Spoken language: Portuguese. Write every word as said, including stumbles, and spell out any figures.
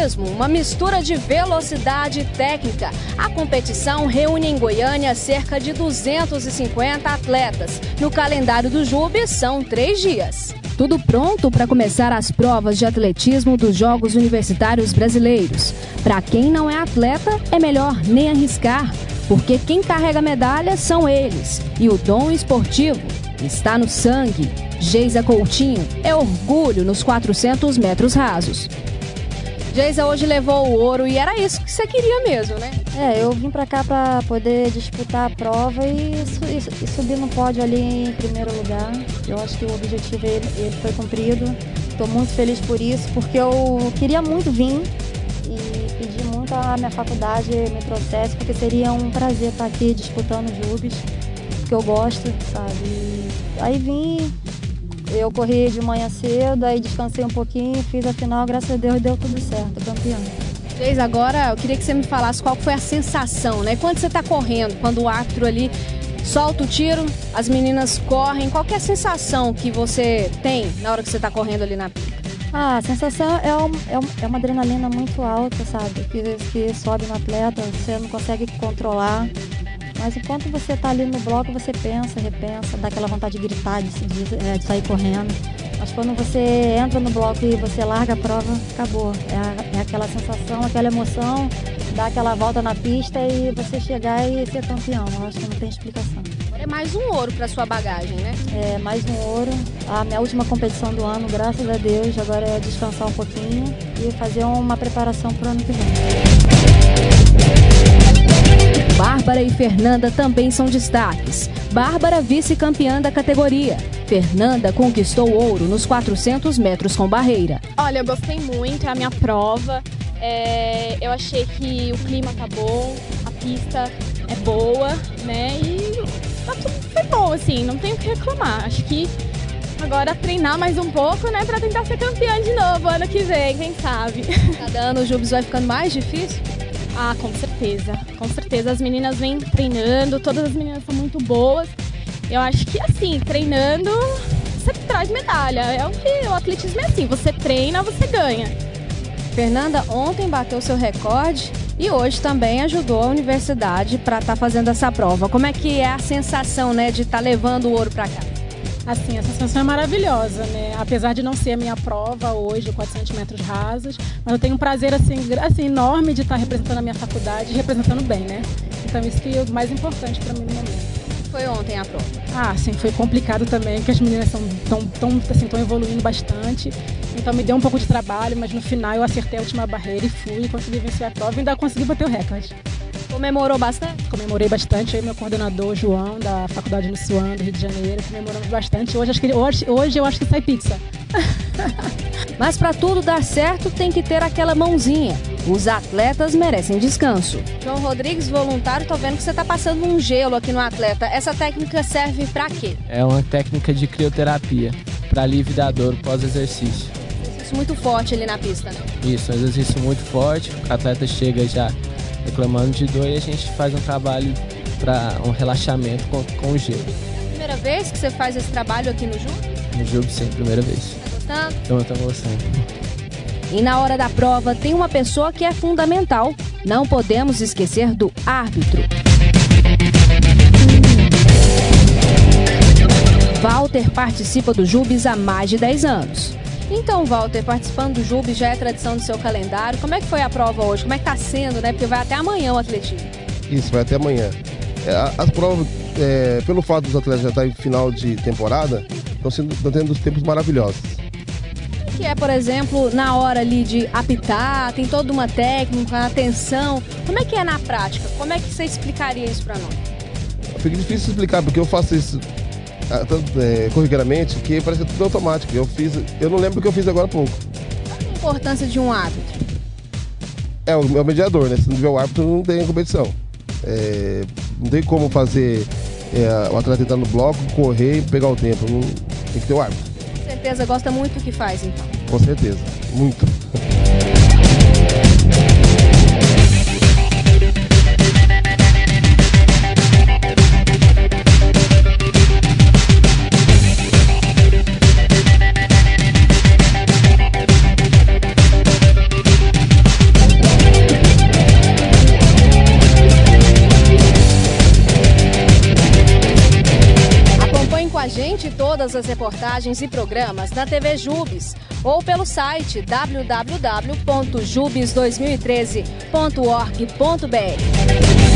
atletismo, uma mistura de velocidade e técnica. A competição reúne em Goiânia cerca de duzentos e cinquenta atletas. No calendário do Jubes são três dias. Tudo pronto para começar as provas de atletismo dos Jogos Universitários Brasileiros. Para quem não é atleta, é melhor nem arriscar, porque quem carrega medalha são eles. E o dom esportivo está no sangue. Geisa Coutinho é orgulho nos quatrocentos metros rasos. Geisa hoje levou o ouro e era isso que você queria mesmo, né? É, eu vim pra cá pra poder disputar a prova e, e, e subir no pódio ali em primeiro lugar. Eu acho que o objetivo ele, ele foi cumprido. Estou muito feliz por isso, porque eu queria muito vir e pedi muito a minha faculdade me trouxesse, porque seria um prazer estar aqui disputando o Jubes, que eu gosto, sabe? E aí vim, eu corri de manhã cedo, aí descansei um pouquinho, fiz a final, graças a Deus deu tudo certo, campeã. Geisa, agora eu queria que você me falasse qual foi a sensação, né? Quando você está correndo, quando o árbitro ali solta o tiro, as meninas correm, qual que é a sensação que você tem na hora que você está correndo ali na pista? Ah, a sensação é, um, é, um, é uma adrenalina muito alta, sabe? Que, que sobe no atleta, você não consegue controlar. Mas enquanto você está ali no bloco, você pensa, repensa, dá aquela vontade de gritar, de, de, de sair correndo. Mas quando você entra no bloco e você larga a prova, acabou. É, é aquela sensação, aquela emoção, dar aquela volta na pista e você chegar e ser campeão. Eu acho que não tem explicação. Agora é mais um ouro para sua bagagem, né? É, mais um ouro. A minha última competição do ano, graças a Deus, agora é descansar um pouquinho e fazer uma preparação para o ano que vem. Bárbara e Fernanda também são destaques. Bárbara, vice-campeã da categoria. Fernanda conquistou ouro nos quatrocentos metros com barreira. Olha, eu gostei muito, é a minha prova. É, eu achei que o clima tá bom, a pista é boa, né? E tá tudo, foi bom, assim, não tenho o que reclamar. Acho que agora treinar mais um pouco, né? Pra tentar ser campeã de novo ano que vem, quem sabe. Cada ano o Jubes vai ficando mais difícil? Ah, com certeza, com certeza. As meninas vêm treinando, todas as meninas são muito boas. Eu acho que assim, treinando, você traz medalha. É o que o atletismo é assim, você treina, você ganha. Fernanda ontem bateu seu recorde e hoje também ajudou a universidade para estar tá fazendo essa prova. Como é que é a sensação, né, de estar tá levando o ouro para cá? Assim, a sensação é maravilhosa, né? Apesar de não ser a minha prova hoje, quatrocentos metros rasos, mas eu tenho um prazer assim, assim enorme de estar representando a minha faculdade e representando bem, né? Então isso que é o mais importante para mim no momento. Foi ontem a prova? Ah, sim, foi complicado também, porque as meninas estão tão, assim, tão evoluindo bastante. Então me deu um pouco de trabalho, mas no final eu acertei a última barreira e fui e consegui vencer a prova e ainda consegui bater o recorde. Comemorou bastante? Comemorei bastante, eu e meu coordenador João, da Faculdade Nissuan, do Rio de Janeiro, comemoramos bastante. Hoje, acho que, hoje, hoje eu acho que sai pizza. Mas para tudo dar certo tem que ter aquela mãozinha. Os atletas merecem descanso. João Rodrigues, voluntário, tô vendo que você tá passando um gelo aqui no atleta. Essa técnica serve para quê? É uma técnica de crioterapia, para alívio da dor pós-exercício. Exercício muito forte ali na pista, né? Isso, um exercício muito forte, o atleta chega já reclamando de dor e a gente faz um trabalho para um relaxamento com, com o gelo. É a primeira vez que você faz esse trabalho aqui no Jubes? No Jubes, sim, primeira vez. Tá gostando? Então eu tô gostando. E na hora da prova tem uma pessoa que é fundamental. Não podemos esquecer do árbitro. Walter participa do Jubes há mais de dez anos. Então, Walter, participando do Jubes já é tradição do seu calendário. Como é que foi a prova hoje? Como é que tá sendo, né? Porque vai até amanhã o atletismo. Isso, vai até amanhã. É, as provas, é, pelo fato dos atletas já estarem em final de temporada, estão sendo, estão tendo os tempos maravilhosos. O que é, por exemplo, na hora ali de apitar, tem toda uma técnica, uma atenção. Como é que é na prática? Como é que você explicaria isso para nós? Fica difícil explicar, porque eu faço isso tanto, é, corriqueiramente, que parece tudo automático. Eu, fiz, eu não lembro o que eu fiz agora há pouco. Qual é a importância de um árbitro? É o, é o mediador, né? Se não tiver o árbitro, não tem competição. É, não tem como fazer é, o atleta entrar no bloco, correr e pegar o tempo. Não, tem que ter o árbitro. Com certeza gosta muito do que faz, então. Com certeza, muito. todas as reportagens e programas na T V Jubes ou pelo site w w w ponto jubes dois mil e treze ponto org ponto b r.